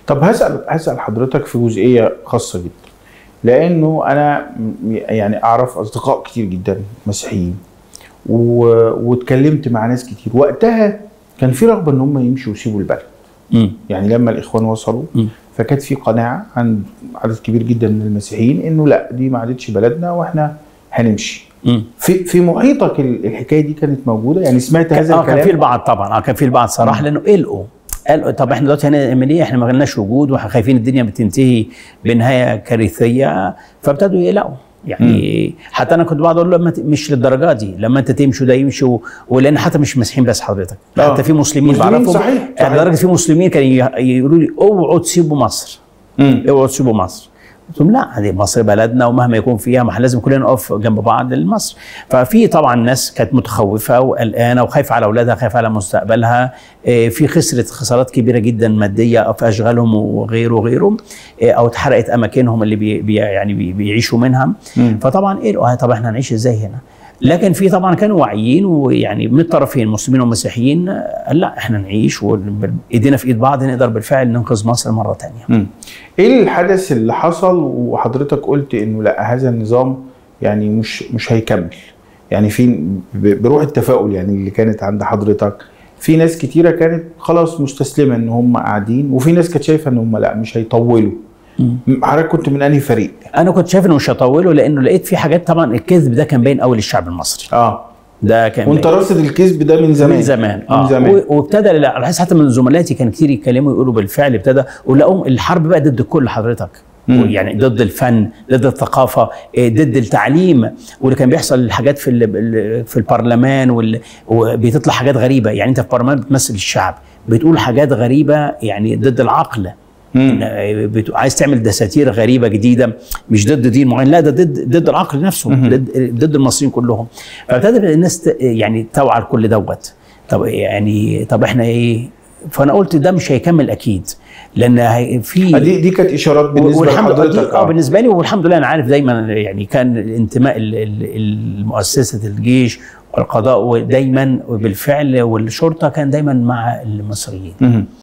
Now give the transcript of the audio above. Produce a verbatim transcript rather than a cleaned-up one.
طب هسال هسال حضرتك في جزئيه خاصه جدا، لانه انا يعني اعرف اصدقاء كتير جدا مسيحيين و... واتكلمت مع ناس كتير وقتها كان في رغبه ان هم يمشوا ويسيبوا البلد. م. يعني لما الاخوان وصلوا م. فكانت في قناعه عند عدد كبير جدا من المسيحيين انه لا دي ما عادتش بلدنا واحنا هنمشي. م. في في محيطك الحكايه دي كانت موجوده؟ يعني سمعت هذا اه الكلام؟ كان في البعض طبعا، اه كان في البعض صراحه، لانه قلقوا قالوا طب احنا دلوقتي هنعمل ايه؟ احنا ما لناش وجود واحنا خايفين الدنيا بتنتهي بنهايه كارثيه، فابتدوا يقلقوا. يعني م. حتى انا كنت بقعد اقول له مش للدرجه دي، لما انت تمشي وده يمشي، ولان حتى مش مسيحيين بس حضرتك، آه. حتى في مسلمين بعرفهم. صحيح, صحيح. لدرجه في مسلمين كانوا يقولوا لي اوعوا تسيبوا مصر. م. اوعوا تسيبوا مصر. قلت لهم لا، دي مصر بلدنا ومهما يكون فيها ما لازم كلنا نقف جنب بعض لمصر. ففي طبعا ناس كانت متخوفه وقلقانه وخايفه على اولادها، خايفه على مستقبلها، في خسرت خسارات كبيره جدا ماديه في اشغالهم وغيره وغيره، او اتحرقت اماكنهم اللي بي بي يعني بي بيعيشوا منها. م. فطبعا ايه طب احنا هنعيش ازاي هنا؟ لكن في طبعا كانوا واعيين، ويعني من الطرفين مسلمين ومسيحيين، قال لا احنا نعيش وايدينا في ايد بعض نقدر بالفعل ننقذ مصر مره ثانيه. م. ايه الحدث اللي حصل وحضرتك قلت انه لا هذا النظام يعني مش مش هيكمل؟ يعني في بروح التفاؤل يعني اللي كانت عند حضرتك، في ناس كتيره كانت خلاص مستسلمه ان هم قاعدين، وفي ناس كانت شايفه ان هم لا مش هيطولوا. حضرتك كنت من انهي فريق؟ انا كنت شايف انه مش هيطولوا، لانه لقيت في حاجات طبعا الكذب ده كان باين قوي للشعب المصري. اه ده كان وانت راصد الكذب ده من زمان؟ من زمان اه من زمان. وابتدى لاحظ حتى من زملاتي كان كتير يتكلموا يقولوا بالفعل ابتدى ولقوا الحرب بقى ضد الكل حضرتك. يعني ضد الفن، ضد الثقافه، ضد التعليم، واللي كان بيحصل الحاجات في في البرلمان، وبتطلع حاجات غريبه. يعني انت في البرلمان بتمثل الشعب، بتقول حاجات غريبه يعني ضد العقل. عايز تعمل دساتير غريبه جديده مش ضد دين معين، لا ده ضد ضد العقل نفسه، ضد ضد المصريين كلهم. فابتدت الناس يعني توعى كل دوت. طب يعني طب احنا ايه؟ فانا قلت ده مش هيكمل اكيد، لان في دي دي كانت اشارات بالنسبه لحضرتك؟ اه بالنسبه لي، والحمد لله انا عارف دايما يعني كان الانتماء المؤسسه الجيش والقضاء ودايما بالفعل والشرطه كان دايما مع المصريين.